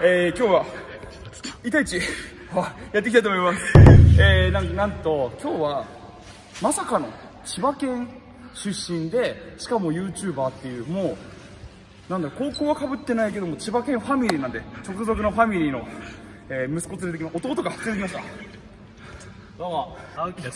今日は1対1やっていきたいと思います。なんと今日はまさかの千葉県出身で、しかも YouTuber っていう、もうなんだろう、高校はかぶってないけども千葉県ファミリーなんで、直属のファミリーの、息子連れてきま、弟が連れてきました。どうも青木です。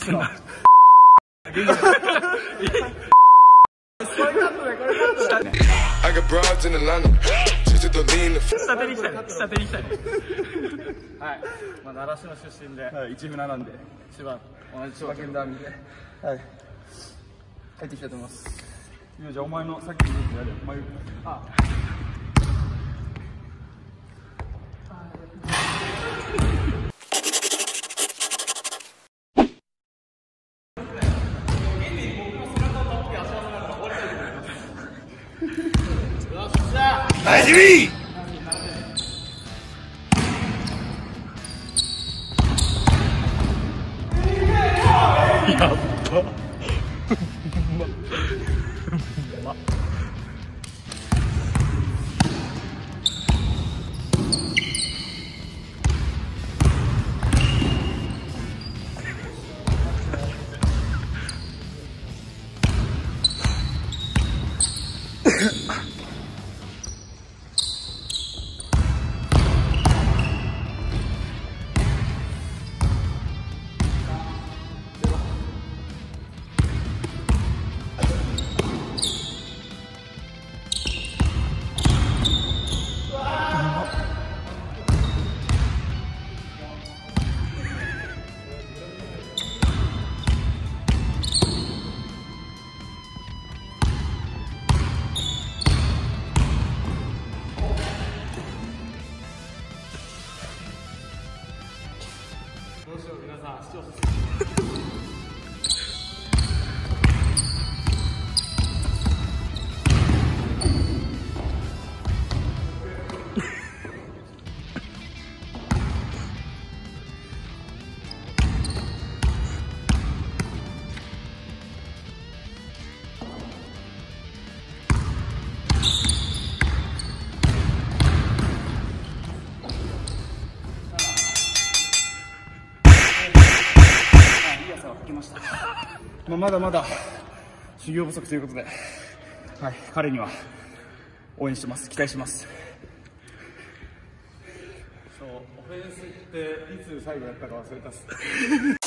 下手に来たね、下手に来たね。はい、まあ習志野出身で、はい、一部なんで、千葉、同じ千葉県ダービーで、はい、帰ってきたいと思います。いや、じゃあお前のさっきのやれよ、お前、ナイスミー。やった。どうしよう、皆さん視聴者まだまだ修行不足ということで、はい、彼には応援してます。期待します。そう、オフェンスっていつ最後やったか忘れたっす。